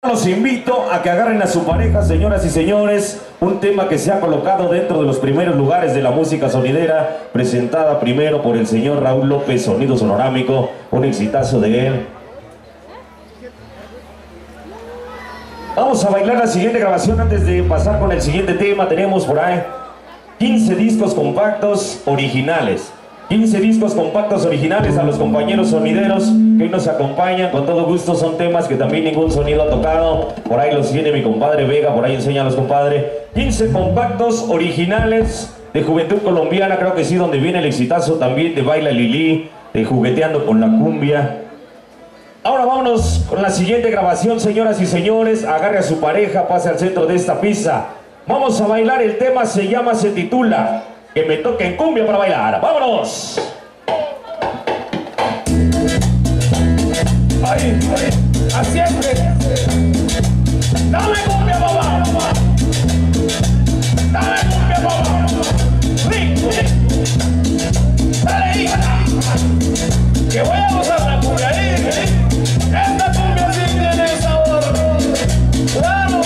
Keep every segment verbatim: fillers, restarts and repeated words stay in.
Los invito a que agarren a su pareja, señoras y señores, un tema que se ha colocado dentro de los primeros lugares de la música sonidera, presentada primero por el señor Raúl López, Sonido Sonorámico, un exitazo de él. Vamos a bailar la siguiente grabación antes de pasar con el siguiente tema. Tenemos por ahí quince discos compactos originales. quince discos compactos originales a los compañeros sonideros que hoy nos acompañan. Con todo gusto, son temas que también ningún sonido ha tocado. Por ahí los tiene mi compadre Vega, por ahí enséñalos, compadre. quince compactos originales de Juventud Colombiana, creo que sí, donde viene el exitazo también de Baila Lili, de Jugueteando con la Cumbia. Ahora vámonos con la siguiente grabación, señoras y señores. Agarre a su pareja, pase al centro de esta pista. Vamos a bailar, el tema se llama, se titula Que me toquen cumbia para bailar. ¡Vámonos! Ahí, ahí, así es. Dame cumbia, papá. Dame cumbia, papá. Rico. Dale, hija. Que voy a gozar la cumbia ahí. Esta cumbia sí tiene sabor. Claro.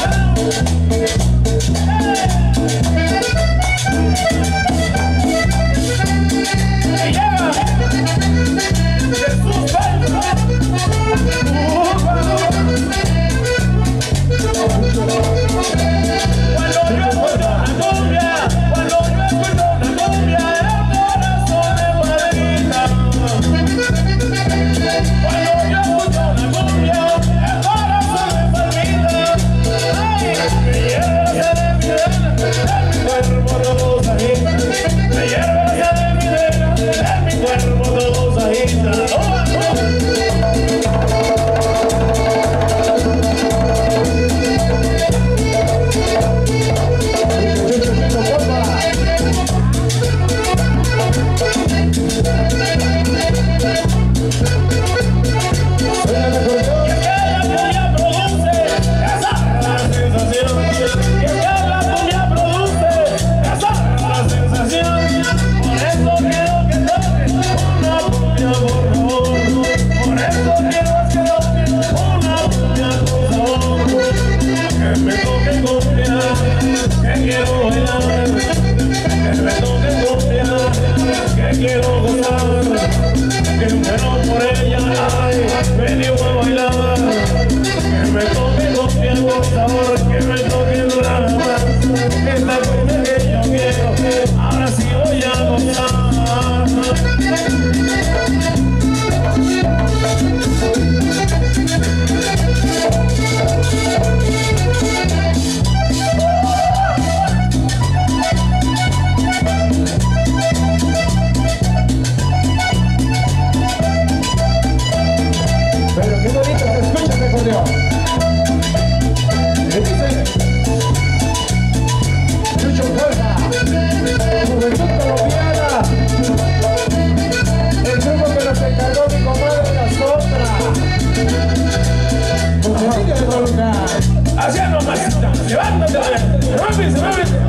Y llega Jesús Bello. Cuando yo escucho la cumbia, cuando yo escucho la cumbia, el corazón me palpita. Cuando yo escucho la cumbia, el corazón me palpita. Ay, me hierve de mi vena, en mi cuerpo todo se agita. Me hierve de mi vena, en mi cuerpo todo se agita. Quiero gozar, que muero por ella, ay, venimos a bailar, que me toque con por favor, que me toque nada más, es la cumbia que yo quiero, ahora sí voy a gozar. Haciendo masita, levántate, rápido, rápido.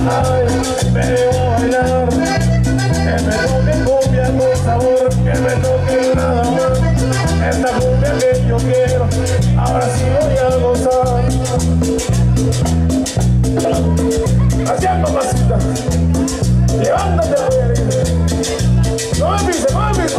ay, venimos a bailar. Que me toque cumbia con sabor, que me toque nada más. Esta cumbia que yo quiero, ahora sí voy a gozar. Gracias, mamacita. Levántate la verga. No me pises, no me pises.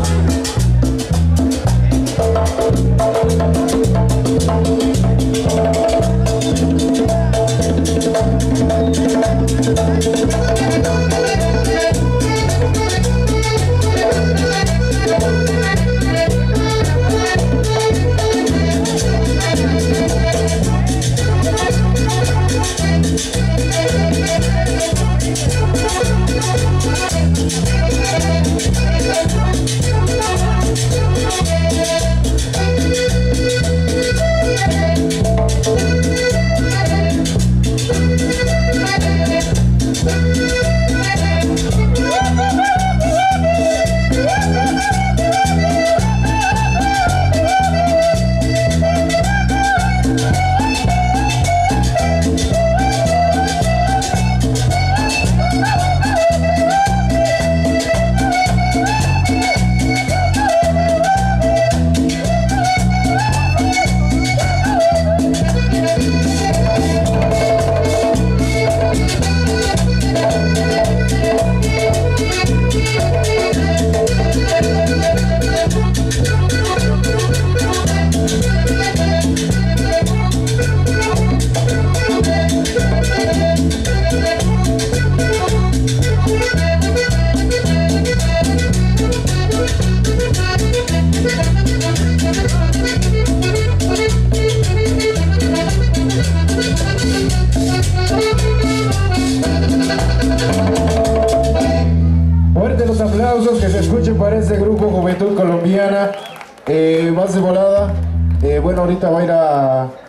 Aplausos que se escuchen para este grupo Juventud Colombiana. Eh, más de volada. Eh, bueno, ahorita va a ir a